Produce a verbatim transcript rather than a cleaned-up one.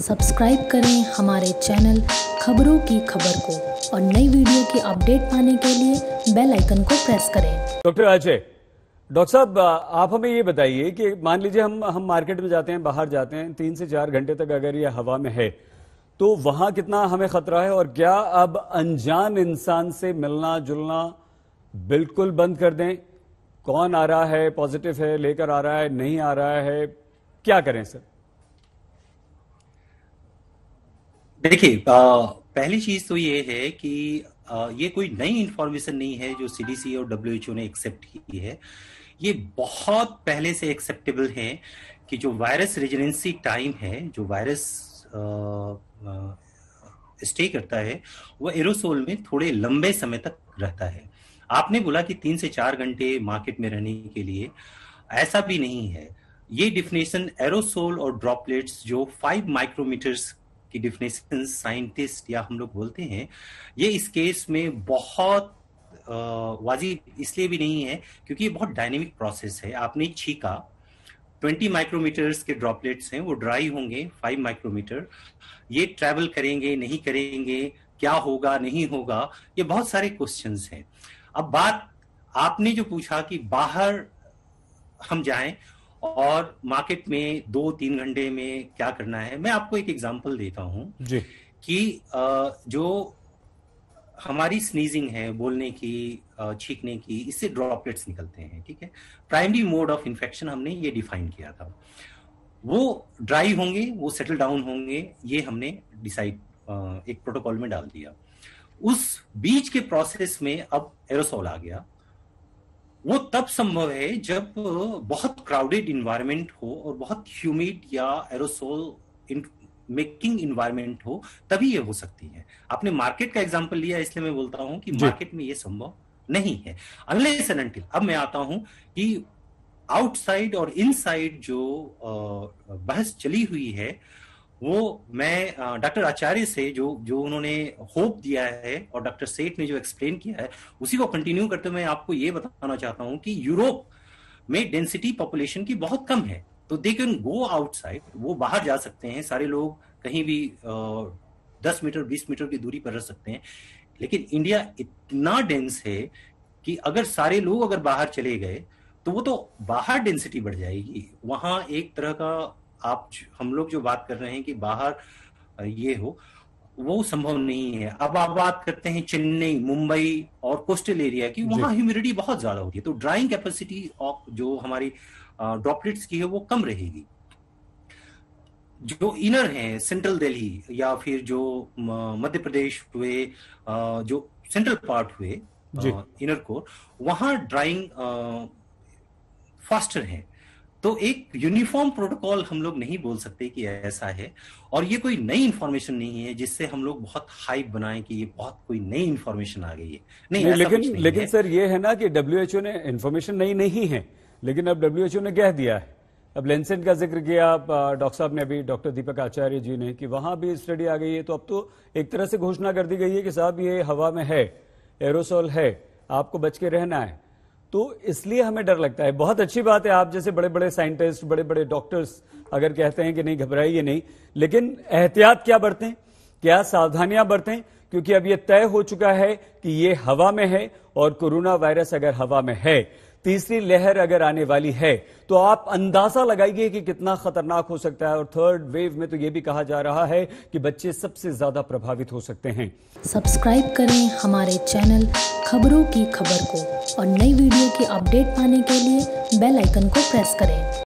Subscribe करें हमारे channel खबरों की खबर को और नई वीडियो की अपडेट पाने के लिए बेल आइकन को प्रेस करें। डॉक्टर अजय, डॉक्टर साहब आप हमें ये बताइए कि मान लीजिए हम हम मार्केट में जाते हैं, बाहर जाते हैं, तीन से चार घंटे तक अगर ये हवा में है तो वहां कितना हमें खतरा है, और क्या अब अनजान इंसान से मिलना जुलना बिल्कुल बंद कर दें? कौन आ रहा है, पॉजिटिव है, लेकर आ रहा है, नहीं आ रहा है, क्या करें सर? देखिए, पहली चीज तो ये है कि आ, ये कोई नई इंफॉर्मेशन नहीं है जो सीडीसी और डब्ल्यूएचओ ने एक्सेप्ट की है। ये बहुत पहले से एक्सेप्टेबल है कि जो वायरस रेजिडेंसी टाइम है, जो वायरस स्टे करता है, वो एरोसोल में थोड़े लंबे समय तक रहता है। आपने बोला कि तीन से चार घंटे मार्केट में रहने के लिए, ऐसा भी नहीं है। ये डिफिनेशन एरोसोल और ड्रॉपलेट्स जो फाइव माइक्रोमीटर्स की डिफिनेशन साइंटिस्ट या हम लोग बोलते हैं, ये इस केस में बहुत वाजिब इसलिए भी नहीं है क्योंकि ये बहुत डायनेमिक प्रोसेस है। आपने छीका, ट्वेंटी माइक्रोमीटर्स के ड्रॉपलेट्स हैं, वो ड्राई होंगे फाइव माइक्रोमीटर, ये ट्रैवल करेंगे नहीं करेंगे, क्या होगा नहीं होगा, ये बहुत सारे क्वेश्चंस हैं। अब बात आपने जो पूछा कि बाहर हम जाएं और मार्केट में दो तीन घंटे में क्या करना है, मैं आपको एक एग्जांपल देता हूं जी कि जो हमारी स्नीजिंग है, बोलने की, छींकने की, इससे ड्रॉपलेट्स निकलते हैं, ठीक है। प्राइमरी मोड ऑफ इन्फेक्शन हमने ये डिफाइन किया था। वो ड्राई होंगे, वो सेटल डाउन होंगे, ये हमने डिसाइड एक प्रोटोकॉल में डाल दिया। उस बीच के प्रोसेस में अब एरोसोल आ गया। वो तब संभव है जब बहुत क्राउडेड इन्वायरमेंट हो और बहुत ह्यूमिड या एरोसोल मेकिंग इन्वायरमेंट हो, तभी ये हो सकती है। आपने मार्केट का एग्जांपल लिया, इसलिए मैं बोलता हूं कि मार्केट में ये संभव नहीं है अनलेस एंड अनटिल। अब मैं आता हूं कि आउटसाइड और इनसाइड जो बहस चली हुई है, वो मैं डॉक्टर आचार्य से जो जो उन्होंने होप दिया है और डॉक्टर सेठ ने जो एक्सप्लेन किया है, उसी को कंटिन्यू करते हुए मैं आपको ये बताना चाहता हूं कि यूरोप में डेंसिटी पॉपुलेशन की बहुत कम है, तो दे कैन गो आउटसाइड, वो बाहर जा सकते हैं, सारे लोग कहीं भी दस मीटर बीस मीटर की दूरी पर रह सकते हैं। लेकिन इंडिया इतना डेंस है कि अगर सारे लोग अगर बाहर चले गए तो वो तो बाहर डेंसिटी बढ़ जाएगी। वहां एक तरह का आप हम लोग जो बात कर रहे हैं कि बाहर ये हो, वो संभव नहीं है। अब आप बात करते हैं चेन्नई, मुंबई और कोस्टल एरिया की, वहां ह्यूमिडिटी बहुत ज्यादा होती है, तो ड्राइंग कैपेसिटी ऑफ जो हमारी ड्रॉपलेट्स की है वो कम रहेगी। जो इनर है, सेंट्रल दिल्ली या फिर जो मध्य प्रदेश हुए, जो सेंट्रल पार्ट हुए, इनर कोर, वहां ड्राइंग फास्टर है। तो एक यूनिफॉर्म प्रोटोकॉल हम लोग नहीं बोल सकते कि ऐसा है, और ये कोई नई इंफॉर्मेशन नहीं है जिससे हम लोग बहुत हाइप बनाएं कि ये बहुत कोई नई इंफॉर्मेशन आ गई है। नहीं, नहीं लेकिन नहीं लेकिन है। सर ये है ना कि डब्ल्यूएचओ ने इंफॉर्मेशन नई नहीं है, लेकिन अब डब्ल्यूएचओ ने कह दिया है। अब लेंसेट का जिक्र किया डॉक्टर साहब ने अभी, डॉक्टर दीपक आचार्य जी ने, कि वहां भी स्टडी आ गई है। तो अब तो एक तरह से घोषणा कर दी गई है कि साहब ये हवा में है, एरोसोल है, आपको बच के रहना है। तो इसलिए हमें डर लगता है। बहुत अच्छी बात है, आप जैसे बड़े बड़े साइंटिस्ट, बड़े बड़े डॉक्टर्स अगर कहते हैं कि नहीं घबराइए नहीं, लेकिन एहतियात क्या बरतें, क्या सावधानियां बरतें, क्योंकि अब यह तय हो चुका है कि ये हवा में है, और कोरोना वायरस अगर हवा में है, तीसरी लहर अगर आने वाली है, तो आप अंदाजा लगाइए कि कितना खतरनाक हो सकता है। और थर्ड वेव में तो यह भी कहा जा रहा है कि बच्चे सबसे ज्यादा प्रभावित हो सकते हैं। सब्सक्राइब करें हमारे चैनल खबरों की खबर को और नई वीडियो की अपडेट पाने के लिए बेल आइकन को प्रेस करें।